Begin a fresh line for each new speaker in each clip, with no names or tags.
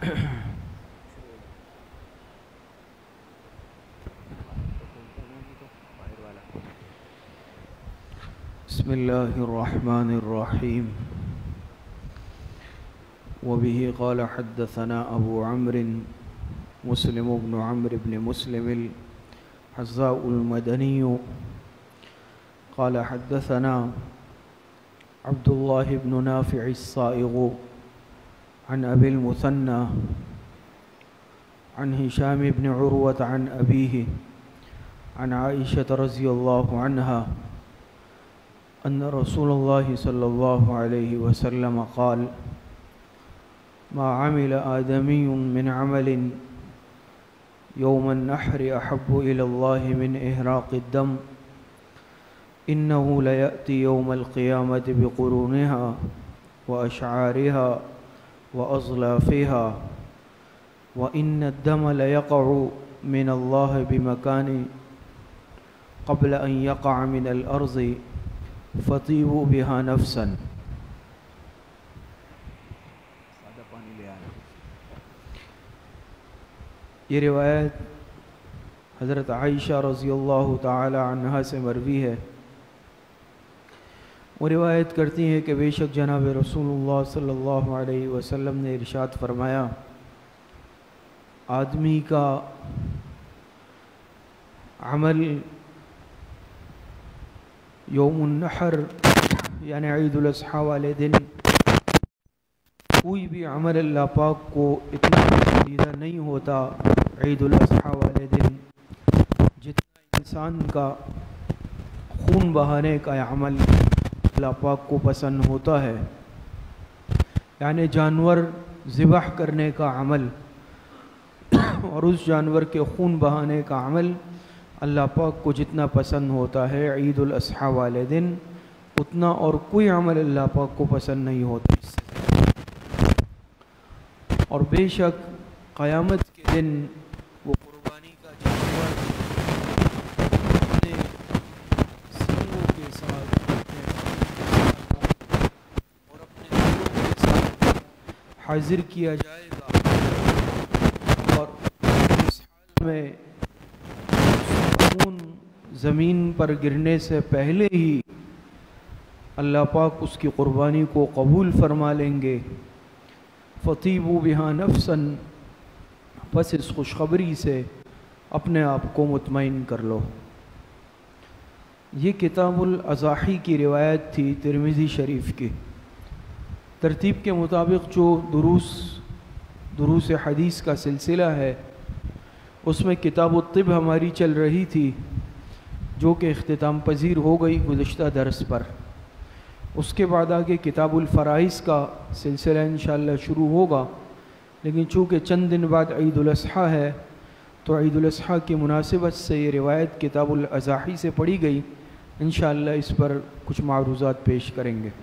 بسم الله الرحمن الرحيم. وبه قال حدثنا أبو عمرو مسلم بن عمرو بن مسلم الحزاء المدني قال حدثنا عبد الله بن نافع الصائغ عن أبي المثنى عن هشام بن عروة عن أبيه عن عائشة رضي الله عنها أن رسول الله صلى الله عليه وسلم قال: ما عمل آدمي من عمل يوم النحر أحب إلى الله من إهراق الدم إنه ليأتي يوم القيامة بقرونها وأشعارها وأظلافها وإن الدم ليقع من الله بمكان قبل أن يقع من الأرض فطيبوا بها نفسا. یہ روایت حضرت عائشہ رضی اللہ تعالی عنہا سے مروی ہے. وہ روایت کرتی ہیں کہ بے شک جناب رسول اللہ صلی اللہ علیہ وسلم نے ارشاد فرمایا: آدمی کا عمل یوم النحر یعنی عید الاضحیٰ والے دن کوئی بھی عمل اللہ پاک کو اتنا پسندیدہ نہیں ہوتا عید الاضحیٰ والے دن جتنا انسان کا خون بہانے کا عمل اللہ پاک کو پسند ہوتا ہے. یعنی جانور ذبح کرنے کا عمل اور اس جانور کے خون بہانے کا عمل اللہ پاک کو جتنا پسند ہوتا ہے عید الاضحیٰ والے دن اتنا اور کوئی عمل اللہ پاک کو پسند نہیں ہوتا. اور بے شک قیامت کے دن وہ قربانی کا جانور اپنے سینگوں کے ساتھ اور اپنے دلوں کے ساتھ حاضر کیا جائے گا اور اس حال میں خون زمین پر گرنے سے پہلے ہی اللہ پاک اس کی قربانی کو قبول فرما لیں گے. فطیبوا بہا نفسا، بس اس خوشخبری سے اپنے آپ کو مطمئن کر لو. یہ کتاب الاضاحی کی روایت تھی ترمذی شریف کی. ترتیب کے مطابق جو دروس حدیث کا سلسلہ ہے اس میں کتاب الطب ہماری چل رہی تھی جو کہ اختتام پذیر ہو گئی گزشتہ درس پر. اس کے بعد آگے کتاب الفرائض کا سلسلہ انشاءاللہ شروع ہوگا، لیکن چونکہ چند دن بعد عید الاضحیٰ ہے تو عید الاضحیٰ کی مناسبت سے یہ روایت کتاب الاضاحی سے پڑھی گئی. انشاءاللہ اس پر کچھ معروضات پیش کریں گے.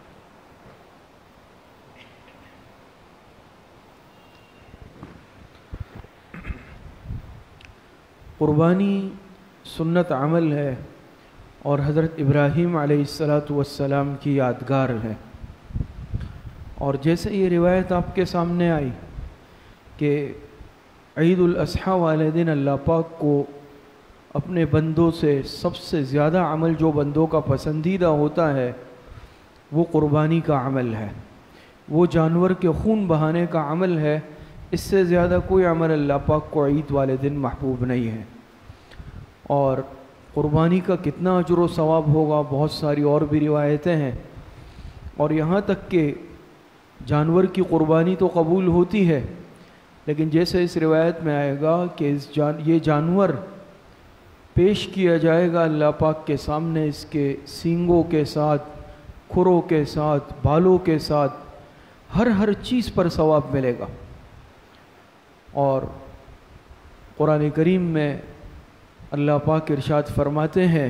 قربانی سنت عمل ہے اور حضرت ابراہیم علیہ السلام کی یادگار ہے. اور جیسے یہ روایت آپ کے سامنے آئی کہ عید الاضحیٰ والے دن اللہ پاک کو اپنے بندوں سے سب سے زیادہ عمل جو بندوں کا پسندیدہ ہوتا ہے وہ قربانی کا عمل ہے، وہ جانور کے خون بہانے کا عمل ہے. اس سے زیادہ کوئی عمل اللہ پاک کو عید والے دن محبوب نہیں ہے. اور قربانی کا کتنا اجر و ثواب ہوگا بہت ساری اور بھی روایتیں ہیں. اور یہاں تک کہ جانور کی قربانی تو قبول ہوتی ہے، لیکن جیسے اس روایت میں آئے گا کہ یہ جانور پیش کیا جائے گا اللہ پاک کے سامنے اس کے سینگوں کے ساتھ، کھروں کے ساتھ، بالوں کے ساتھ، ہر چیز پر ثواب ملے گا. اور قرآن کریم میں اللہ پاک ارشاد فرماتے ہیں: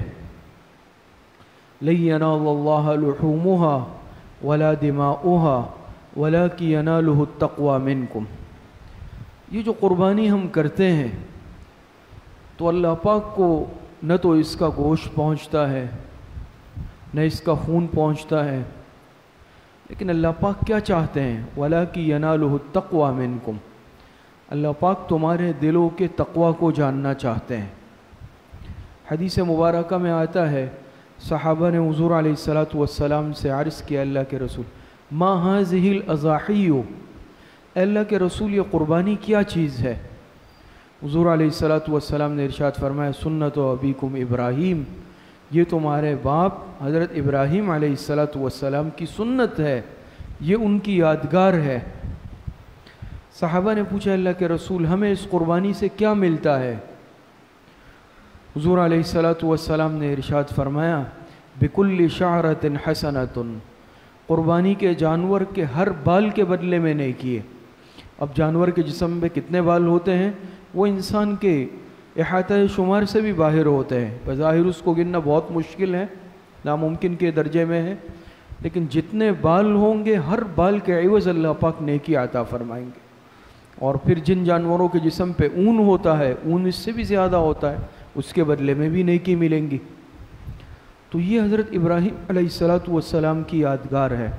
لن ينال الله لحومها ولا دماؤها ولكن يناله التقوى منكم. یہ جو قربانی ہم کرتے ہیں تو اللہ پاک کو نہ تو اس کا گوشت پہنچتا ہے نہ اس کا خون پہنچتا ہے. لیکن اللہ پاک کیا چاہتے ہیں؟ وَلَٰكِن يَنَالُهُ التَّقْوَىٰ مِنكُمْ، اللہ پاک تمہارے دلوں کے تقوی کو جاننا چاہتے ہیں۔ حدیث مبارکہ میں آتا ہے، صحابہ نے حضور علیہ الصلاۃ والسلام سے عرض کیا، اللہ کے رسول ما هذه الاضاحی، اے اللہ کے رسول یہ قربانی کیا چیز ہے؟ حضور علیہ الصلاۃ والسلام نے ارشاد فرمایا، سنت ابیکم ابراہیم، یہ تمہارے باپ حضرت ابراہیم علیہ الصلاۃ والسلام کی سنت ہے، یہ ان کی یادگار ہے۔ صحابہ نے پوچھا، اللہ کے رسول ہمیں اس قربانی سے کیا ملتا ہے؟ حضور علیہ الصلاۃ والسلام نے ارشاد فرمایا، بکل شعرۃ حسنۃ، قربانی کے جانور کے ہر بال کے بدلے میں نیکی ہے۔ اب جانور کے جسم میں کتنے بال ہوتے ہیں وہ انسان کے احاطہ شمار سے بھی باہر ہوتے ہیں، بظاہر اس کو گننا بہت مشکل ہے، ناممکن کے درجے میں ہے، لیکن جتنے بال ہوں گے ہر بال کے عوض اللہ پاک نیکی عطا فرمائیں گے۔ اور پھر جن جانوروں کے جسم پہ اون ہوتا ہے، اون اس سے بھی زیادہ ہوتا ہے، اس کے بدلے میں بھی نیکی ملیں گی۔ تو یہ حضرت ابراہیم علیہ الصلاۃ والسلام کی یادگار ہے۔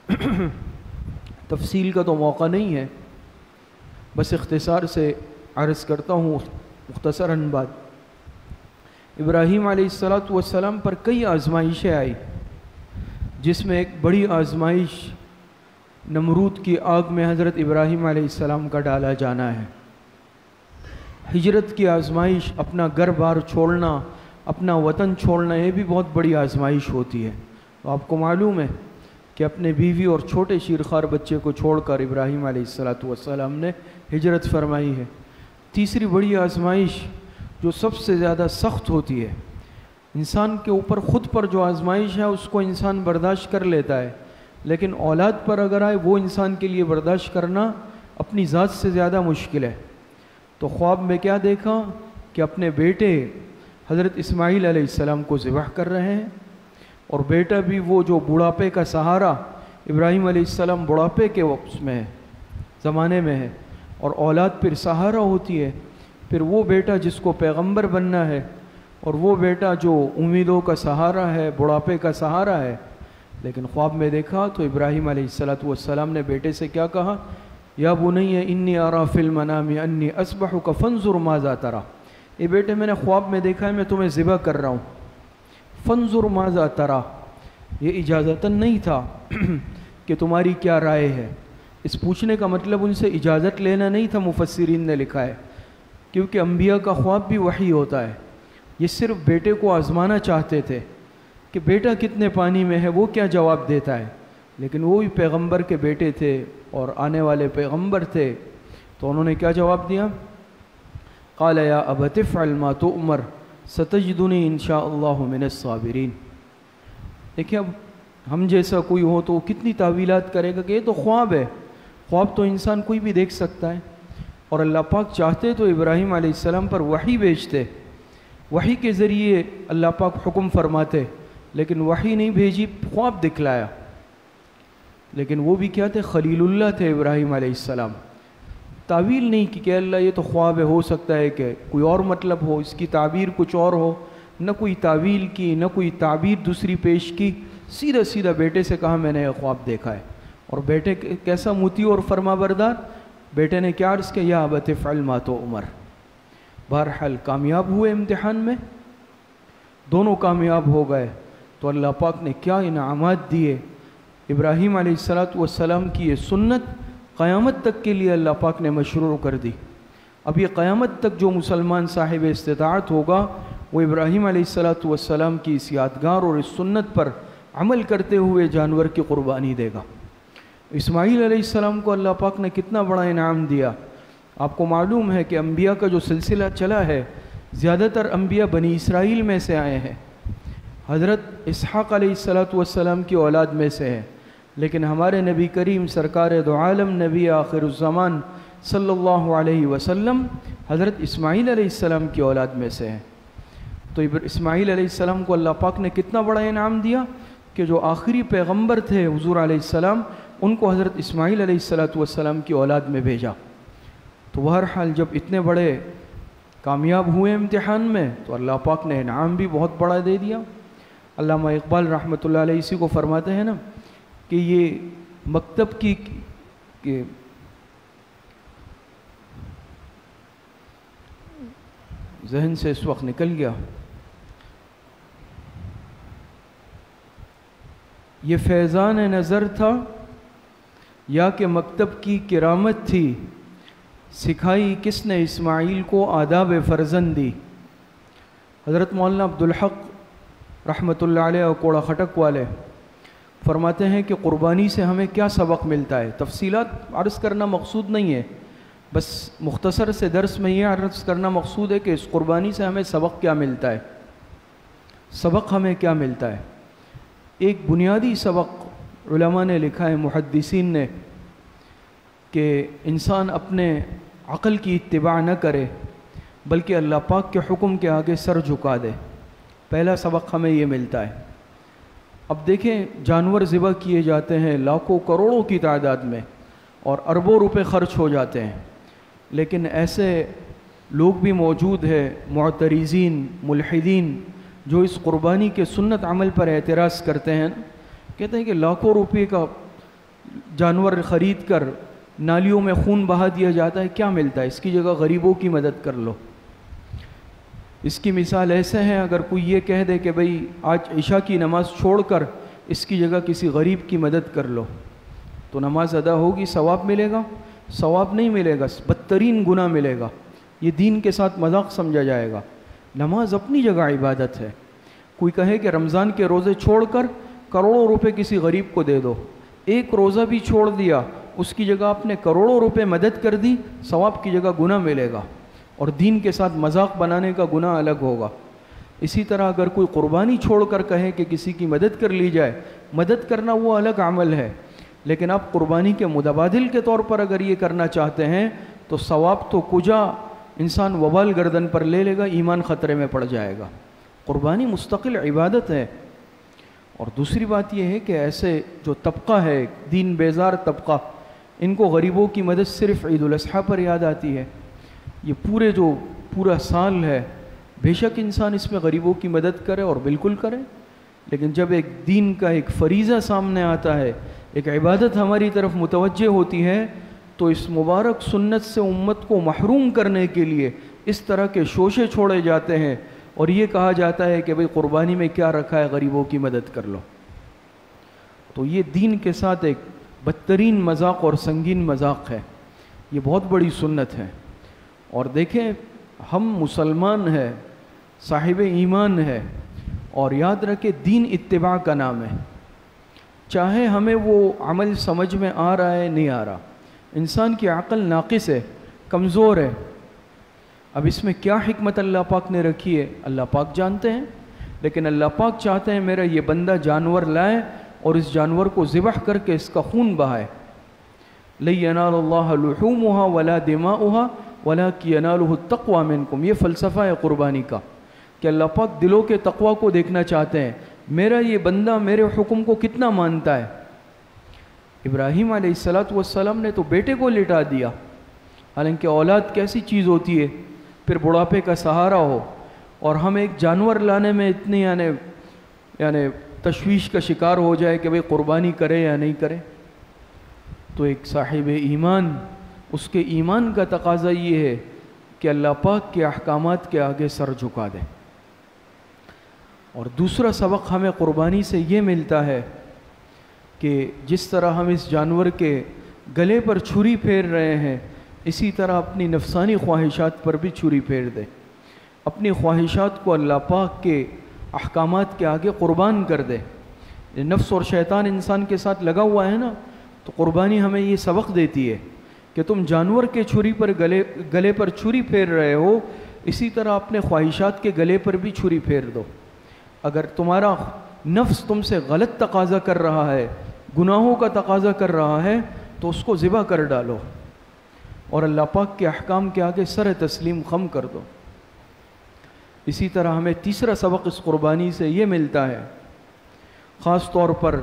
تفصیل کا تو موقع نہیں ہے، بس اختصار سے عرض کرتا ہوں مختصراً بات۔ ابراہیم علیہ الصلاۃ والسلام پر کئی آزمائشیں آئی، جس میں ایک بڑی آزمائش نمرود کی آگ میں حضرت ابراہیم علیہ السلام کا ڈالا جانا ہے۔ ہجرت کی آزمائش، اپنا گھر بار چھوڑنا، اپنا وطن چھوڑنا، یہ بھی بہت بڑی آزمائش ہوتی ہے۔ تو آپ کو معلوم ہے کہ اپنے بیوی اور چھوٹے شیرخوار بچے کو چھوڑ کر ابراہیم علیہ الصلاۃ والسلام نے ہجرت فرمائی ہے۔ تیسری بڑی آزمائش جو سب سے زیادہ سخت ہوتی ہے، انسان کے اوپر خود پر جو آزمائش ہے اس کو انسان برداشت کر لیتا ہے، لیکن اولاد پر اگر آئے وہ انسان کے لیے برداشت کرنا اپنی ذات سے زیادہ مشکل ہے۔ تو خواب میں کیا دیکھا کہ اپنے بیٹے حضرت اسماعیل علیہ السلام کو ذبح کر رہے ہیں، اور بیٹا بھی وہ جو بڑھاپے کا سہارا، ابراہیم علیہ السلام بڑھاپے کے وقت میں ہے، زمانے میں ہے، اور اولاد پھر سہارا ہوتی ہے۔ پھر وہ بیٹا جس کو پیغمبر بننا ہے، اور وہ بیٹا جو امیدوں کا سہارا ہے، بڑھاپے کا سہارا ہے۔ لیکن خواب میں دیکھا تو ابراہیم علیہ الصلاۃ والسلام نے بیٹے سے کیا کہا، یا بنی انی اری فی المنام انی اذبحک فانظر ماذا تری، اے بیٹے میں نے خواب میں دیکھا ہے میں تمہیں ذبح کر رہا ہوں، فانظر ماذا تری، یہ اجازتاً نہیں تھا کہ تمہاری کیا رائے ہے۔ اس پوچھنے کا مطلب ان سے اجازت لینا نہیں تھا، مفسرین نے لکھا ہے، کیونکہ انبیاء کا خواب بھی وحی ہوتا ہے۔ یہ صرف بیٹے کو آزمانا چاہتے تھے کہ بیٹا کتنے پانی میں ہے، وہ کیا جواب دیتا ہے، لیکن وہ بھی پیغمبر کے بیٹے تھے اور آنے والے پیغمبر تھے، تو انہوں نے کیا جواب دیا، قال یا ابت افعل ما تؤمر ستجدنی ان شاء اللہ من الصابرین۔ دیکھیں اب ہم جیسا کوئی ہو تو وہ کتنی تعویلات کرے گا کہ یہ تو خواب ہے، خواب تو انسان کوئی بھی دیکھ سکتا ہے، اور اللہ پاک چاہتے تو ابراہیم علیہ السلام پر وحی بھیجتے، وحی کے ذریعے اللہ پاک حکم فرماتے، لیکن وحی نہیں بھیجی، خواب دکھلایا۔ لیکن وہ بھی کیا تھے، خلیل اللہ تھے ابراہیم علیہ السلام۔ تعویل نہیں کی کہ اللہ یہ تو خواب ہے، ہو سکتا ہے کہ کوئی اور مطلب ہو، اس کی تعبیر کچھ اور ہو، نہ کوئی تعویل کی، نہ کوئی تعبیر دوسری پیش کی، سیدھا سیدھا بیٹے سے کہا میں نے یہ خواب دیکھا ہے۔ اور بیٹے کیسا موتی اور فرما بردار، بیٹے نے کیا عرض کیا، یا ابت افعل ما تؤمر۔ بہرحال کامیاب ہوئے امتحان میں، دونوں کامیاب ہو گئے، تو اللہ پاک نے کیا انعامات دیے۔ ابراہیم علیہ الصلاۃ والسلام کی یہ سنت قیامت تک کے لیے اللہ پاک نے مشروع کر دی۔ اب یہ قیامت تک جو مسلمان صاحب استطاعت ہوگا وہ ابراہیم علیہ الصلاۃ والسلام کی اس یادگار اور اس سنت پر عمل کرتے ہوئے جانور کی قربانی دے گا۔ اسماعیل علیہ السلام کو اللہ پاک نے کتنا بڑا انعام دیا۔ آپ کو معلوم ہے کہ انبیاء کا جو سلسلہ چلا ہے، زیادہ تر انبیاء بنی اسرائیل میں سے آئے ہیں، حضرت اسحاق علیہ الصلاۃ والسلام کی اولاد میں سے ہے، لیکن ہمارے نبی کریم سرکار دو عالم نبی آخر الزمان صلی اللہ علیہ وسلم حضرت اسماعیل علیہ السلام کی اولاد میں سے ہیں۔ تو اسماعیل علیہ السلام کو اللہ پاک نے کتنا بڑا انعام دیا کہ جو آخری پیغمبر تھے حضور علیہ السلام، ان کو حضرت اسماعیل علیہ الصلاۃ والسلام کی اولاد میں بھیجا۔ تو بہرحال جب اتنے بڑے کامیاب ہوئے امتحان میں تو اللہ پاک نے انعام بھی بہت بڑا دے دیا۔ علامہ اقبال رحمۃ اللہ علیہ اسی کو فرماتے ہیں نا کہ یہ مکتب کی ذہن سے اس وقت نکل گیا، یہ فیضان نظر تھا یا کہ مکتب کی کرامت تھی، سکھائی کس نے اسماعیل کو آداب فرزندی۔ حضرت مولانا عبدالحق رحمۃ اللہ علیہ اور کوڑا خٹک والے فرماتے ہیں کہ قربانی سے ہمیں کیا سبق ملتا ہے۔ تفصیلات عرض کرنا مقصود نہیں ہے، بس مختصر سے درس میں یہ عرض کرنا مقصود ہے کہ اس قربانی سے ہمیں سبق کیا ملتا ہے۔ سبق ہمیں کیا ملتا ہے؟ ایک بنیادی سبق علماء نے لکھا ہے، محدثین نے، کہ انسان اپنے عقل کی اتباع نہ کرے بلکہ اللہ پاک کے حکم کے آگے سر جھکا دے۔ پہلا سبق ہمیں یہ ملتا ہے۔ اب دیکھیں، جانور ذبح کیے جاتے ہیں لاکھوں کروڑوں کی تعداد میں اور اربوں روپے خرچ ہو جاتے ہیں، لیکن ایسے لوگ بھی موجود ہیں، معترضین، ملحدین، جو اس قربانی کے سنت عمل پر اعتراض کرتے ہیں، کہتے ہیں کہ لاکھوں روپے کا جانور خرید کر نالیوں میں خون بہا دیا جاتا ہے، کیا ملتا ہے؟ اس کی جگہ غریبوں کی مدد کر لو۔ اس کی مثال ایسے ہیں، اگر کوئی یہ کہہ دے کہ بھئی آج عشاء کی نماز چھوڑ کر اس کی جگہ کسی غریب کی مدد کر لو، تو نماز ادا ہوگی، ثواب ملے گا؟ ثواب نہیں ملے گا، بدترین گناہ ملے گا، یہ دین کے ساتھ مذاق سمجھا جائے گا۔ نماز اپنی جگہ عبادت ہے۔ کوئی کہے کہ رمضان کے روزے چھوڑ کر کروڑوں روپے کسی غریب کو دے دو، ایک روزہ بھی چھوڑ دیا، اس کی جگہ آپ نے کروڑوں روپے مدد کر دی، ثواب کی جگہ گناہ ملے گا، اور دین کے ساتھ مذاق بنانے کا گناہ الگ ہوگا۔ اسی طرح اگر کوئی قربانی چھوڑ کر کہے کہ کسی کی مدد کر لی جائے، مدد کرنا وہ الگ عمل ہے، لیکن آپ قربانی کے متبادل کے طور پر اگر یہ کرنا چاہتے ہیں تو ثواب تو کجا انسان وبال گردن پر لے لے گا، ایمان خطرے میں پڑ جائے گا۔ قربانی مستقل عبادت ہے۔ اور دوسری بات یہ ہے کہ ایسے جو طبقہ ہے، دین بیزار طبقہ، ان کو غریبوں کی مدد صرف عید الاضحیٰ پر یاد آتی ہے۔ یہ پورا سال ہے، بے شک انسان اس میں غریبوں کی مدد کرے اور بالکل کرے، لیکن جب ایک دین کا ایک فریضہ سامنے آتا ہے، ایک عبادت ہماری طرف متوجہ ہوتی ہے، تو اس مبارک سنت سے امت کو محروم کرنے کے لیے اس طرح کے شوشے چھوڑے جاتے ہیں، اور یہ کہا جاتا ہے کہ بھئی قربانی میں کیا رکھا ہے، غریبوں کی مدد کر لو۔ تو یہ دین کے ساتھ ایک بدترین مذاق اور سنگین مذاق ہے، یہ بہت بڑی سنت ہے۔ اور دیکھیں، ہم مسلمان ہیں، صاحب ایمان ہے، اور یاد رکھیں دین اتباع کا نام ہے، چاہے ہمیں وہ عمل سمجھ میں آ رہا ہے نہیں آ رہا۔ انسان کی عقل ناقص ہے، کمزور ہے۔ اب اس میں کیا حکمت اللہ پاک نے رکھی ہے، اللہ پاک جانتے ہیں، لیکن اللہ پاک چاہتے ہیں میرا یہ بندہ جانور لائے اور اس جانور کو ذبح کر کے اس کا خون بہائے۔ لَن يَنَالَ اللَّهَ لُحُومُهَا وَلَا دِمَاؤُهَا وَلَكِنْ يَنَالُهُ التَّقْوَى مِنْكُمْ۔ یہ فلسفہ ہے قربانی کا کہ اللہ پاک دلوں کے تقوی کو دیکھنا چاہتے ہیں، میرا یہ بندہ میرے حکم کو کتنا مانتا ہے۔ ابراہیم علیہ السلام نے تو بیٹے کو لٹا دیا، حالانکہ اولاد کیسی چیز ہوتی ہے، پھر بڑھاپے کا سہارا ہو، اور ہم ایک جانور لانے میں اتنی یعنی تشویش کا شکار ہو جائے کہ بھئی قربانی کرے یا نہیں کرے۔ تو ایک صاحب ایمان، اس کے ایمان کا تقاضا یہ ہے کہ اللہ پاک کے احکامات کے آگے سر جھکا دے۔ اور دوسرا سبق ہمیں قربانی سے یہ ملتا ہے کہ جس طرح ہم اس جانور کے گلے پر چھری پھیر رہے ہیں، اسی طرح اپنی نفسانی خواہشات پر بھی چھری پھیر دے، اپنی خواہشات کو اللہ پاک کے احکامات کے آگے قربان کر دے۔ نفس اور شیطان انسان کے ساتھ لگا ہوا ہے نا، تو قربانی ہمیں یہ سبق دیتی ہے کہ تم جانور کے چھری پر گلے پر چھری پھیر رہے ہو، اسی طرح اپنے خواہشات کے گلے پر بھی چھری پھیر دو۔ اگر تمہارا نفس تم سے غلط تقاضا کر رہا ہے، گناہوں کا تقاضا کر رہا ہے، تو اس کو ذبح کر ڈالو اور اللہ پاک کے احکام کے آگے سر تسلیم خم کر دو۔ اسی طرح ہمیں تیسرا سبق اس قربانی سے یہ ملتا ہے، خاص طور پر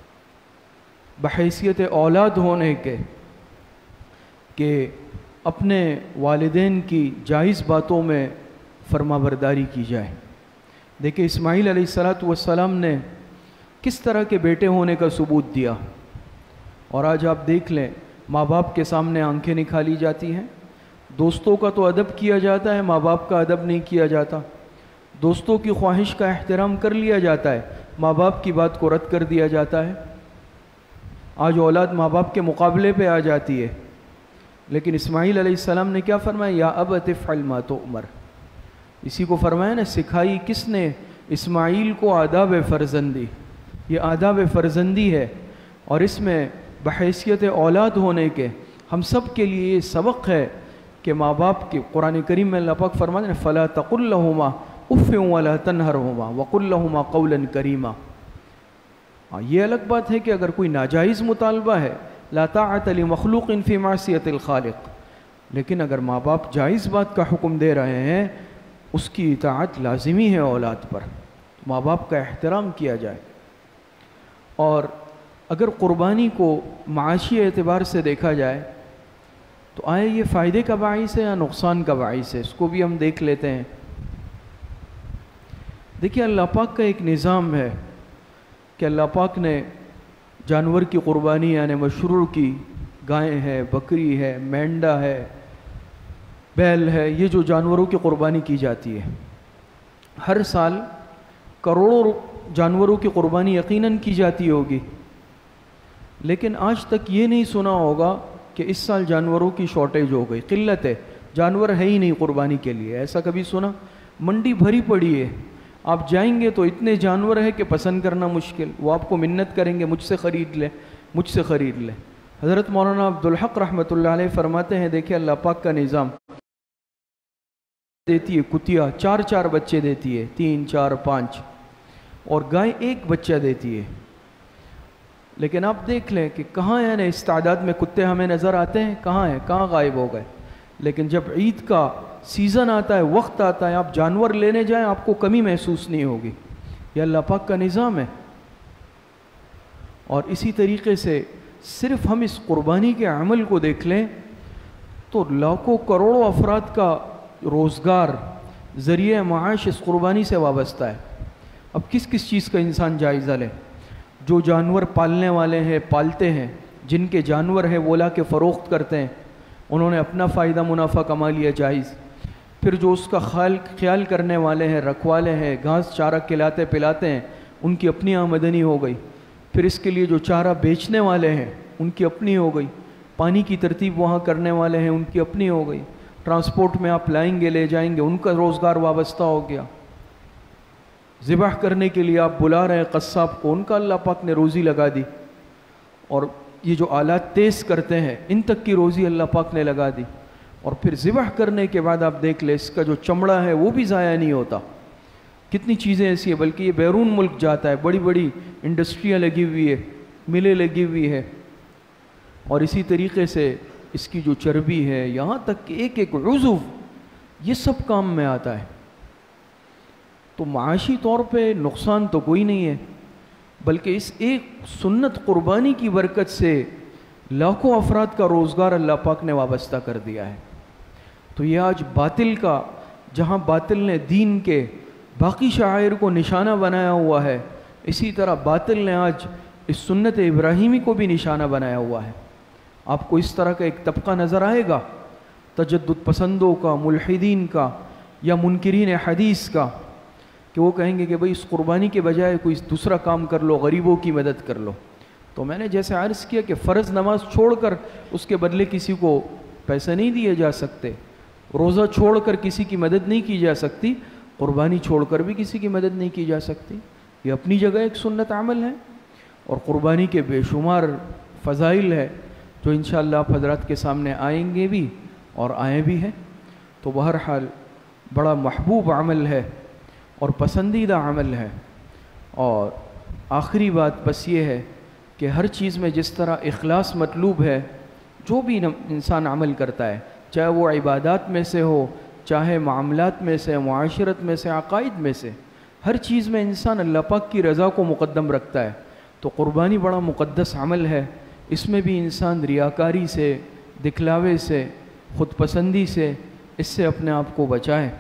بحیثیت اولاد ہونے کے، کہ اپنے والدین کی جائز باتوں میں فرما برداری کی جائے۔ دیکھیں اسماعیل علیہ السلام نے کس طرح کے بیٹے ہونے کا ثبوت دیا۔ اور آج آپ دیکھ لیں ماں باپ کے سامنے آنکھیں نکالی جاتی ہیں، دوستوں کا تو ادب کیا جاتا ہے، ماں باپ کا ادب نہیں کیا جاتا، دوستوں کی خواہش کا احترام کر لیا جاتا ہے، ماں باپ کی بات کو رد کر دیا جاتا ہے۔ آج اولاد ماں باپ کے مقابلے پہ آ جاتی ہے، لیکن اسماعیل علیہ السلام نے کیا فرمایا؟ یا ابت افعل ما تؤمر۔ اسی کو فرمایا نا، سکھائی کس نے؟ اسماعیل کو آداب فرزندی۔ یہ آداب فرزندی ہے، اور اس میں بحیثیت اولاد ہونے کے ہم سب کے لیے یہ سبق ہے کہ ماں باپ کے، قرآن کریم میں اللہ پاک فرماتے ہیں فلا تقل لهما اف ولا تنهرهما وقل لهما قولا کریما۔ یہ الگ بات ہے کہ اگر کوئی ناجائز مطالبہ ہے، لا طاعت لمخلوق فی معصیت الخالق، لیکن اگر ماں باپ جائز بات کا حکم دے رہے ہیں اس کی اطاعت لازمی ہے اولاد پر، ماں باپ کا احترام کیا جائے۔ اور اگر قربانی کو معاشی اعتبار سے دیکھا جائے تو آئے یہ فائدے کا باعث ہے یا نقصان کا باعث ہے، اس کو بھی ہم دیکھ لیتے ہیں۔ دیکھیے اللہ پاک کا ایک نظام ہے کہ اللہ پاک نے جانور کی قربانی یعنی مشروع کی، گائے ہے، بکری ہے، مینڈا ہے، بیل ہے، یہ جو جانوروں کی قربانی کی جاتی ہے، ہر سال کروڑوں جانوروں کی قربانی یقیناً کی جاتی ہوگی، لیکن آج تک یہ نہیں سنا ہوگا کہ اس سال جانوروں کی شارٹیج ہو گئی، قلت ہے، جانور ہے ہی نہیں قربانی کے لیے، ایسا کبھی سنا؟ منڈی بھری پڑی ہے، آپ جائیں گے تو اتنے جانور ہے کہ پسند کرنا مشکل، وہ آپ کو منت کریں گے مجھ سے خرید لے، مجھ سے خرید لے۔ حضرت مولانا عبدالحق رحمۃ اللہ علیہ فرماتے ہیں دیکھیں اللہ پاک کا نظام، دیتی ہے کتیا 4 بچے دیتی ہے، 3 4 5، اور گائے 1 بچہ دیتی ہے، لیکن آپ دیکھ لیں کہ کہاں یعنی اس تعداد میں کتے ہمیں نظر آتے ہیں، کہاں ہیں، کہاں غائب ہو گئے۔ لیکن جب عید کا سیزن آتا ہے، وقت آتا ہے، آپ جانور لینے جائیں آپ کو کمی محسوس نہیں ہوگی، یہ اللہ پاک کا نظام ہے۔ اور اسی طریقے سے صرف ہم اس قربانی کے عمل کو دیکھ لیں تو لاکھوں کروڑوں افراد کا روزگار، ذریعہ معاش اس قربانی سے وابستہ ہے۔ اب کس کس چیز کا انسان جائزہ لے؟ جو جانور پالنے والے ہیں، پالتے ہیں، جن کے جانور ہیں وہ لا کے فروخت کرتے ہیں، انہوں نے اپنا فائدہ منافع کما لیا جائز۔ پھر جو اس کا خیال کرنے والے ہیں، رکھوالے ہیں، گھاس چارہ کھلاتے پلاتے ہیں، ان کی اپنی آمدنی ہو گئی۔ پھر اس کے لیے جو چارہ بیچنے والے ہیں ان کی اپنی ہو گئی، پانی کی ترتیب وہاں کرنے والے ہیں ان کی اپنی ہو گئی، ٹرانسپورٹ میں آپ لائیں گے لے جائیں گے ان کا روزگار وابستہ ہو گیا، ذبح کرنے کے لیے آپ بلا رہے ہیں قصاب کو، ان کا اللہ پاک نے روزی لگا دی، اور یہ جو آلات تیز کرتے ہیں ان تک کی روزی اللہ پاک نے لگا دی۔ اور پھر ذبح کرنے کے بعد آپ دیکھ لیں اس کا جو چمڑا ہے وہ بھی ضائع نہیں ہوتا، کتنی چیزیں ایسی ہیں، بلکہ یہ بیرون ملک جاتا ہے، بڑی بڑی انڈسٹریاں لگی ہوئی ہے، ملیں لگی ہوئی ہے، اور اسی طریقے سے اس کی جو چربی ہے، یہاں تک کہ ایک ایک عضو یہ سب کام میں آتا ہے۔ تو معاشی طور پہ نقصان تو کوئی نہیں ہے، بلکہ اس ایک سنت قربانی کی برکت سے لاکھوں افراد کا روزگار اللہ پاک نے وابستہ کر دیا ہے۔ تو یہ آج باطل کا، جہاں باطل نے دین کے باقی شعائر کو نشانہ بنایا ہوا ہے، اسی طرح باطل نے آج اس سنت ابراہیمی کو بھی نشانہ بنایا ہوا ہے۔ آپ کو اس طرح کا ایک طبقہ نظر آئے گا تجدد پسندوں کا، ملحدین کا یا منکرین حدیث کا، کہ وہ کہیں گے کہ بھئی اس قربانی کے بجائے کوئی دوسرا کام کر لو، غریبوں کی مدد کر لو۔ تو میں نے جیسے عرض کیا کہ فرض نماز چھوڑ کر اس کے بدلے کسی کو پیسے نہیں دیے جا سکتے، روزہ چھوڑ کر کسی کی مدد نہیں کی جا سکتی، قربانی چھوڑ کر بھی کسی کی مدد نہیں کی جا سکتی۔ یہ اپنی جگہ ایک سنت عمل ہے، اور قربانی کے بے شمار فضائل ہے جو انشاءاللہ آپ حضرات کے سامنے آئیں گے بھی اور آئیں بھی ہیں۔ تو بہرحال بڑا محبوب عمل ہے اور پسندیدہ عمل ہے۔ اور آخری بات بس یہ ہے کہ ہر چیز میں جس طرح اخلاص مطلوب ہے، جو بھی انسان عمل کرتا ہے، چاہے وہ عبادات میں سے ہو، چاہے معاملات میں سے، معاشرت میں سے، عقائد میں سے، ہر چیز میں انسان اللہ پاک کی رضا کو مقدم رکھتا ہے۔ تو قربانی بڑا مقدس عمل ہے، اس میں بھی انسان ریاکاری سے، دکھلاوے سے، خود پسندی سے، اس سے اپنے آپ کو بچائے،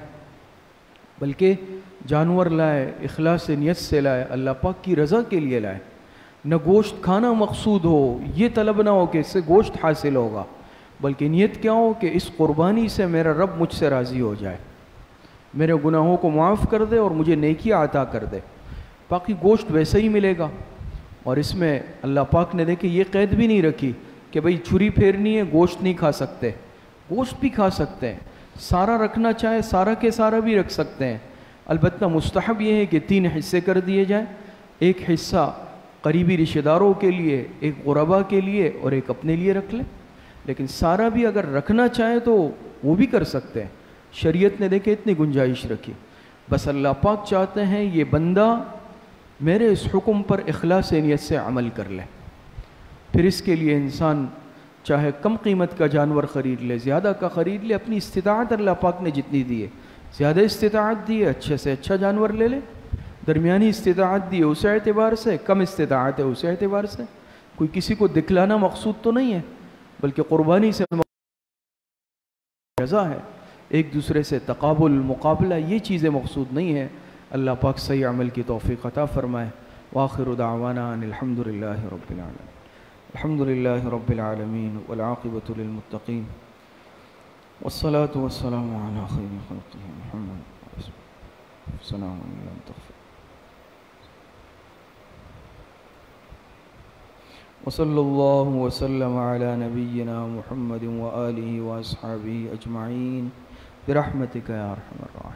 بلکہ جانور لائے، اخلاص نیت سے لائے، اللہ پاک کی رضا کے لیے لائے۔ نہ گوشت کھانا مقصود ہو، یہ طلب نہ ہو کہ اس سے گوشت حاصل ہوگا، بلکہ نیت کیا ہو کہ اس قربانی سے میرا رب مجھ سے راضی ہو جائے، میرے گناہوں کو معاف کر دے اور مجھے نیکی عطا کر دے۔ باقی گوشت ویسے ہی ملے گا۔ اور اس میں اللہ پاک نے دیکھے یہ قید بھی نہیں رکھی کہ بھئی چھری پھیرنی ہے، گوشت نہیں کھا سکتے، گوشت بھی کھا سکتے ہیں، سارا رکھنا چاہے سارا کے سارا بھی رکھ سکتے ہیں۔ البتہ مستحب یہ ہے کہ 3 حصے کر دیے جائیں، ایک حصہ قریبی رشتہ داروں کے لیے، ایک غربا کے لیے اور ایک اپنے لیے رکھ لیں۔ لیکن سارا بھی اگر رکھنا چاہے تو وہ بھی کر سکتے ہیں، شریعت نے دیکھے اتنی گنجائش رکھی۔ بس اللہ پاک چاہتے ہیں یہ بندہ میرے اس حکم پر اخلاص نیت سے عمل کر لے۔ پھر اس کے لیے انسان چاہے کم قیمت کا جانور خرید لے، زیادہ کا خرید لے، اپنی استطاعت اللہ پاک نے جتنی دی ہے، زیادہ استطاعت دی ہے اچھے سے اچھا جانور لے لے، درمیانی استطاعت دی ہے اس اعتبار سے، کم استطاعت ہے اس اعتبار سے۔ کوئی کسی کو دکھلانا مقصود تو نہیں ہے، بلکہ قربانی سے رضا ہے، ایک دوسرے سے تقابل مقابلہ، یہ چیزیں مقصود نہیں ہیں۔ اللہ پاک صحیح عمل کی توفیق عطا فرمائے۔ وآخر دعوانا ان الحمد للہ رب العالمین۔ الحمد للہ رب العالمین والعاقبۃ للمتقین والصلاة والسلام علی خیر خلقہ محمد السلام علیکم وصلی اللہ وسلم علی نبینا محمد وآلہ واصحابہ اجمعین برحمتک یا ارحم الراحمین۔